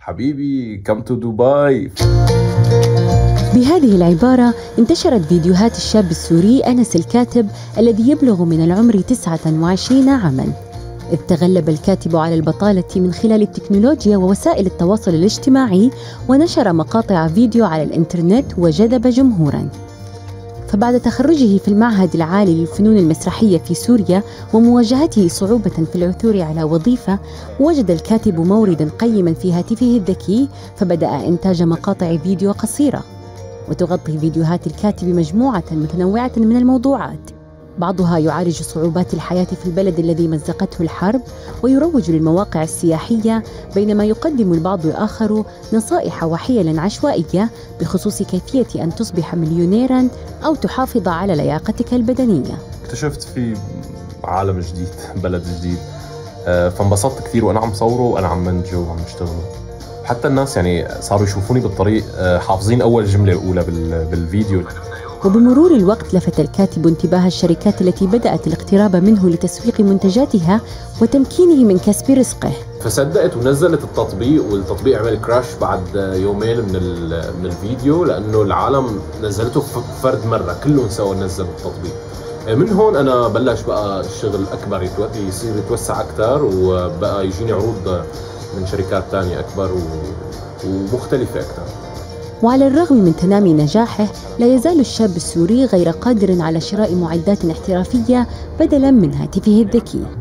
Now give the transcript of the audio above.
حبيبي come to دبي. بهذه العبارة انتشرت فيديوهات الشاب السوري أنس الكاتب الذي يبلغ من العمر 29 عاماً، إذ تغلب الكاتب على البطالة من خلال التكنولوجيا ووسائل التواصل الاجتماعي، ونشر مقاطع فيديو على الإنترنت وجذب جمهوراً. فبعد تخرجه في المعهد العالي للفنون المسرحية في سوريا ومواجهته صعوبة في العثور على وظيفة، وجد الكاتب مورداً قيماً في هاتفه الذكي، فبدأ إنتاج مقاطع فيديو قصيرة. وتغطي فيديوهات الكاتب مجموعة متنوعة من الموضوعات، بعضها يعالج صعوبات الحياة في البلد الذي مزقته الحرب ويروج للمواقع السياحية، بينما يقدم البعض الآخر نصائح وحيل عشوائية بخصوص كيفية أن تصبح مليونيراً أو تحافظ على لياقتك البدنية. اكتشفت في عالم جديد، بلد جديد، فانبسطت كثير وأنا عم صوره وأنا عم منتجه وعم اشتغله. حتى الناس يعني صاروا يشوفوني بالطريق حافظين أول جملة الأولى بالفيديو. وبمرور الوقت لفت الكاتب انتباه الشركات التي بدأت الاقتراب منه لتسويق منتجاتها وتمكينه من كسب رزقه. فصدقت ونزلت التطبيق، والتطبيق عمل كراش بعد يومين من الفيديو، لأنه العالم نزلته فرد مرة، كلهم سوا نزلوا التطبيق. من هون أنا بلش بقى الشغل أكبر، يصير يتوسع أكثر، وبقى يجيني عروض من شركات تانية أكبر ومختلفة أكثر. وعلى الرغم من تنامي نجاحه، لا يزال الشاب السوري غير قادر على شراء معدات احترافية بدلاً من هاتفه الذكي.